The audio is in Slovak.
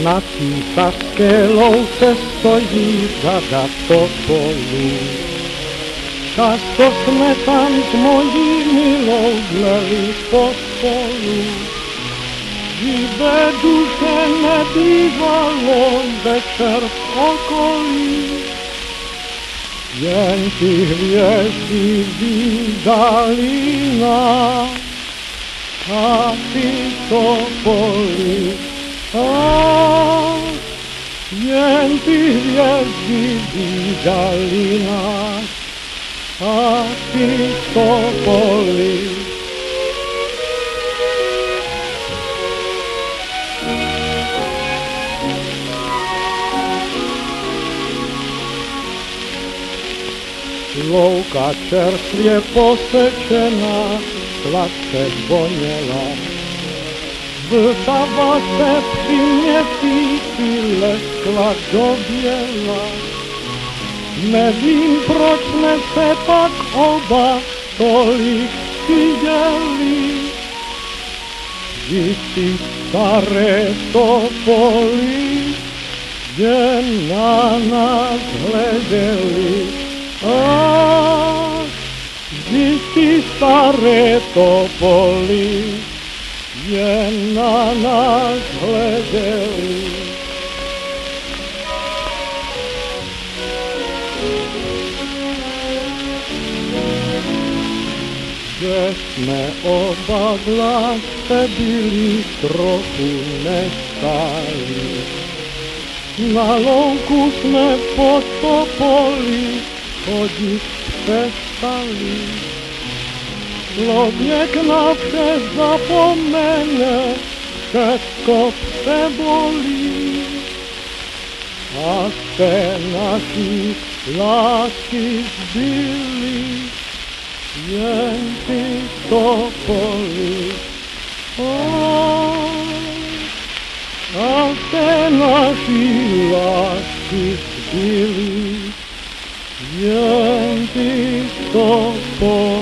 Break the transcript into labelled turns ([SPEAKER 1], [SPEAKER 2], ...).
[SPEAKER 1] Na Císařské louce stojí řada topolů. Často jsme tam s mojí milou dleli pospolu. Živé duše nebývalo večer v okolí. Jen ty hvězdy vídali nás a ty topoly. Jen ty hvězdy vídali nás a ty topoly. Louka čerstvě posečená, sladce voněla. Vltava se při měsíci leskla do běla. Nevím, proč jsme se pak oba tolik styděli. Vždyť ty staré topoly jen na nás hleděli. Vždyť ty staré topoly jen na nás hleděli. Že jsme oba v lásce byli trochu nestálí. Na louku jsme pod topoly chodit přestali. Člověk na vše zapomene, všecko přebolí. A z té naší lásky zbyly jen ty topoly. A z té naší lásky zbyly jen ty topoly.